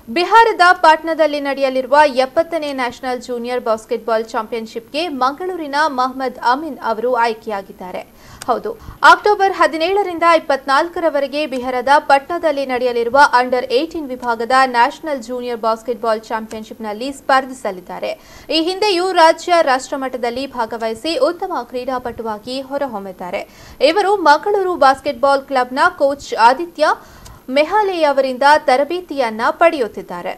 ಬಿಹಾರದ ಪಾಟ್ನಾದಲ್ಲಿ ನಡೆಯಲಿರುವ 70ನೇ ನ್ಯಾಷನಲ್ ಜೂನಿಯರ್ ಬಾಸ್ಕೆಟ್ಬಾಲ್ ಚಾಂಪಿಯನ್ಶಿಪ್ಗೆ ಮಂಗಳೂರಿನ ಮೊಹಮ್ಮದ್ ಅಮೀನ್ ಅವರು ಆಯ್ಕೆಯಾಗಿದ್ದಾರೆ. ಹೌದು, ಅಕ್ಟೋಬರ್ 17 ರಿಂದ 24 ರವರೆಗೆ ಬಿಹಾರದ ಪಾಟ್ನಾದಲ್ಲಿ ನಡೆಯಲಿರುವ ಅಂಡರ್ 18 ವಿಭಾಗದ ನ್ಯಾಷನಲ್ ಜೂನಿಯರ್ ಬಾಸ್ಕೆಟ್ಬಾಲ್ ಚಾಂಪಿಯನ್ಶಿಪ್ನಲ್ಲಿ ಸ್ಪರ್ಧಿಸಲಿದ್ದಾರೆ. ಈ ಹಿಂದೆಯೂ ರಾಷ್ಟ್ರಮಟ್ಟದಲ್ಲಿ ಭಾಗವಹಿಸಿ ಉತ್ತಮ ಕ್ರೀಡಾಪಟುವಾಗಿ ಹೊರಹೊಮ್ಮಿದ್ದಾರೆ. ಇವರು ಮಂಗಳೂರು ಬಾಸ್ಕೆಟ್ಬಾಲ್ ಕ್ಲಬ್ನ ಕೋಚ್ ಆದಿತ್ಯ ಮೆಹಾಲೆ ಅವರಿಂದ ತರಬೇತಿಯನ್ನ ಪಡೆಯುತ್ತಿದ್ದಾರೆ.